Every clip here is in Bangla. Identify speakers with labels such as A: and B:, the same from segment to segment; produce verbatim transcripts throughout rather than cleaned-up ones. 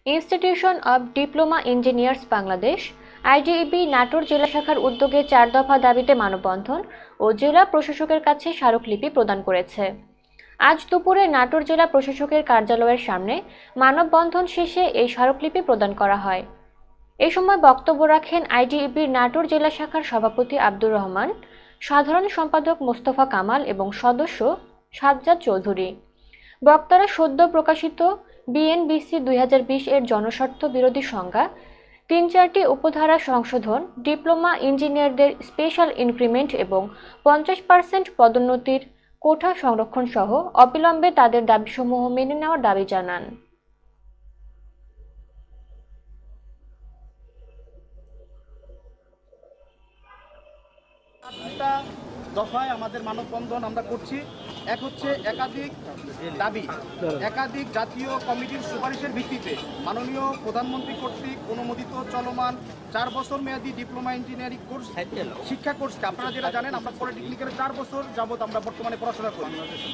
A: Institution of Diploma Engineers Bangladesh IDEB Natore জেলা শাখার উদ্যোগে চার দফা দাবিতে মানববন্ধন ও জেলা প্রশাসকের কাছে স্মারকলিপি প্রদান করেছে। আজ দুপুরে নাটোর জেলা প্রশাসকের কার্যালয়ের সামনে মানববন্ধন শেষে এই স্মারকলিপি প্রদান করা হয়। এ সময় বক্তব্য রাখেন আইডিইবির নাটোর জেলা শাখার সভাপতি আব্দুর রহমান, সাধারণ সম্পাদক মোস্তফা কামাল এবং সদস্য সাজ্জাদ চৌধুরী। বক্তারা সদ্য প্রকাশিত বিএনবিসি দুই হাজার বিশ এর জনস্বার্থ বিরোধী সংজ্ঞা, তিন চারটি উপধারা সংশোধন, ডিপ্লোমা ইঞ্জিনিয়ারদের স্পেশাল ইনক্রিমেন্ট এবং পঞ্চাশ পার্সেন্ট পদোন্নতির কোটা সংরক্ষণ সহ অবিলম্বে তাদের দাবিসমূহ মেনে নেওয়ার দাবি জানান।
B: দফায় আমাদের মানববন্ধন আমরা করছি। এক হচ্ছে একাধিক দাবি, একাধিক জাতীয় কমিটির সুপারিশের ভিত্তিতে মাননীয় প্রধানমন্ত্রী কর্তৃক অনুমোদিত চলমান চার বছর মেয়াদী ডিপ্লোমা ইঞ্জিনিয়ারিং কোর্স শিক্ষা কোর্সকে আপনারা যেটা জানেন, আমরা পলিটেকনিক্যালে চার বছর যাবৎ আমরা বর্তমানে পড়াশোনা করি।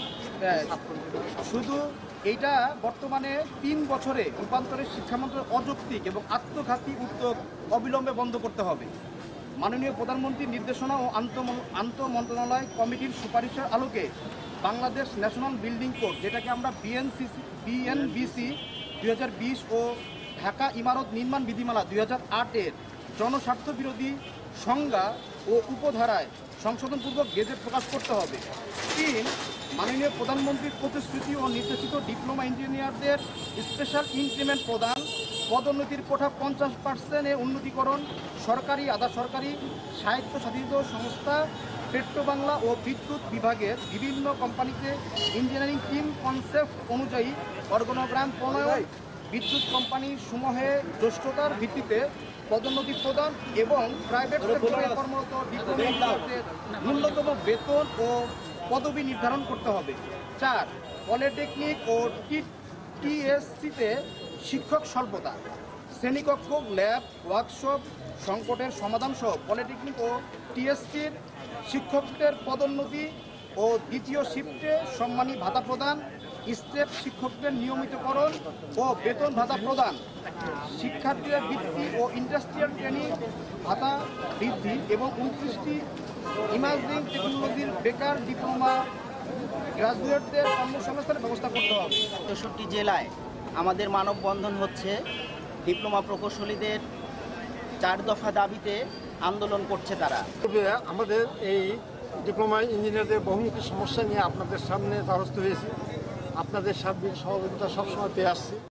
B: শুধু এইটা বর্তমানে তিন বছরে রূপান্তরের শিক্ষামন্ত্রীর অযৌক্তিক এবং আত্মঘাতী উদ্যোগ অবিলম্বে বন্ধ করতে হবে। মাননীয় প্রধানমন্ত্রীর নির্দেশনা ও আন্তঃ মন্ত্রণালয় কমিটির সুপারিশের আলোকে বাংলাদেশ ন্যাশনাল বিল্ডিং কোড, যেটাকে আমরা বিএনসিসি বিএনবিসি দুই হাজার বিশ ও ঢাকা ইমারত নির্মাণ বিধিমালা দুই হাজার আটের জনস্বার্থ বিরোধী সংজ্ঞা ও উপধারায় সংশোধনপূর্বক গেজেট প্রকাশ করতে হবে। তিন, মাননীয় প্রধানমন্ত্রীর প্রতিশ্রুতি ও নির্দেশিত ডিপ্লোমা ইঞ্জিনিয়ারদের স্পেশাল ইনক্রিমেন্ট প্রদান, পদোন্নতির কোঠা পঞ্চাশ পার্সেন্টের উন্নতিকরণ, সরকারি আধা সরকারি স্বায়ত্তশাসিত সংস্থা পেট্রো বাংলা ও বিদ্যুৎ বিভাগের বিভিন্ন কোম্পানিতে ইঞ্জিনিয়ারিং টিম কনসেপ্ট অনুযায়ী অর্গানোগ্রাম প্রণয়ন, বিদ্যুৎ কোম্পানি সমূহে জ্যেষ্ঠতার ভিত্তিতে পদোন্নতি প্রদান এবং প্রাইভেট সেক্টরে কর্মরত ডিপ্লোমা ইঞ্জিনিয়ারদের ন্যূনতম বেতন ও পদবি নির্ধারণ করতে হবে। চার, পলিটেকনিক ও টিএসসিতে শিক্ষক স্বল্পতা, শ্রেণীকক্ষ, ল্যাব, ওয়ার্কশপ সংকটের সমাধান সহ পলিটেকনিক ও টিএসসির শিক্ষকদের পদোন্নতি ও দ্বিতীয় শিফটে সম্মানী ভাতা প্রদান, স্টেপ শিক্ষকদের নিয়মিতকরণ ও বেতন ভাতা প্রদান, শিক্ষার্থীদের বৃত্তি ও ইন্ডাস্ট্রিয়াল ট্রেনিং ভাতা বৃদ্ধি এবং উনত্রিশটি ইমার্জিং টেকনোলজির বেকার ডিপ্লোমা গ্রাজুয়েটদের কর্মসংস্থানের ব্যবস্থা করতে হবে।
C: চৌষট্টি জেলায় আমাদের মানববন্ধন হচ্ছে। ডিপ্লোমা প্রকৌশলীদের চার দফা দাবিতে আন্দোলন করছে তারা।
D: আমাদের এই ডিপ্লোমা ইঞ্জিনিয়ারদের বহুমুখী সমস্যা নিয়ে আপনাদের সামনে দ্বারস্থ হয়েছি। আপনাদের সার্বিক সহযোগিতা সবসময় পেয়ে আসছি।